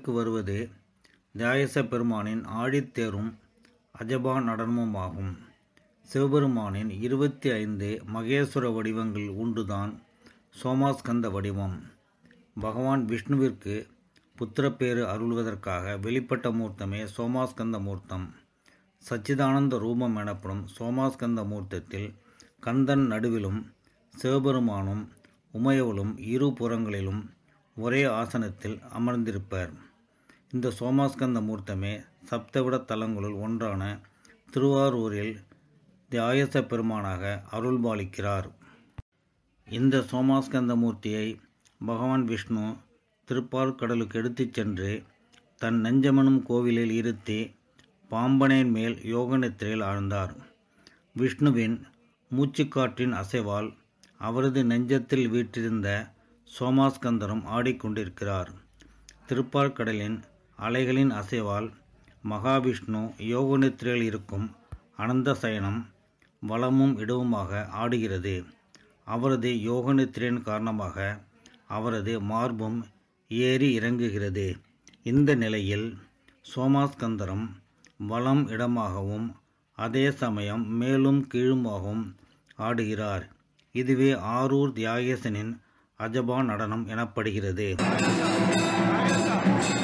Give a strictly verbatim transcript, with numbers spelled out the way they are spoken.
திரைக்கு வருவது தியாகேச பெருமானின் ஆழித்தேரும் அஜபா நடனமுமாகும். சிவபெருமானின் இருபத்தி ஐந்து மகேஸ்வர வடிவங்கள் ஒன்றுதான் சோமாஸ்கந்த வடிவம். பகவான் விஷ்ணுவிற்கு புத்திரப்பேறு அருள்வதற்காக வெளிப்பட்ட மூர்த்தமே சோமாஸ்கந்த மூர்த்தம். சச்சிதானந்த ரூபம் எனப்படும் சோமாஸ்கந்த மூர்த்தத்தில் கந்தன் நடுவிலும் சிவபெருமானும் உமையவளும் இரு புறங்களிலும் ஒரே ஆசனத்தில் அமர்ந்திருப்பர். இந்த சோமாஸ்கந்த மூர்த்தமே சப்தவிட தலங்களுள் ஒன்றான திருவாரூரில் தியாகேச பெருமானாக அருள்பாலிக்கிறார். இந்த சோமாஸ்கந்த மூர்த்தியை பகவான் விஷ்ணு திருப்பாற்கடலுக்கு எடுத்துச் சென்று தன் நெஞ்சமெனும் கோவிலில் இருத்தி பாம்பனின் மேல் யோகநித்திரையில் ஆழ்ந்தார். விஷ்ணுவின் மூச்சுக்காற்றின் அசைவால் அவரது நெஞ்சத்தில் வீற்றிருந்த சோமாஸ்கந்தரும் ஆடிக்கொண்டிருக்கிறார். திருப்பாற்கடலின் அலைகளின் அசைவால் மகாவிஷ்ணு யோகநித்திரையில் இருக்கும் அனந்த சயனம் வலமும் இடவுமாக ஆடுகிறது. அவரது யோகநித்திரையின் காரணமாக அவரது மார்பும் ஏறி இறங்குகிறது. இந்த நிலையில் சோமாஸ்கந்தரம் வலம் இடமாகவும் அதே சமயம் மேலும் கீழுமாகவும் ஆடுகிறார். இதுவே ஆரூர் தியாகேசனின் அஜபா நடனம் எனப்படுகிறது.